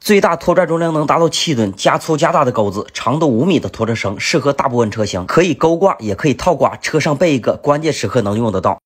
最大拖拽重量能达到7吨，加粗加大的钩子，长度5米的拖车绳，适合大部分车型，可以勾挂也可以套挂，车上备一个，关键时刻能用得到。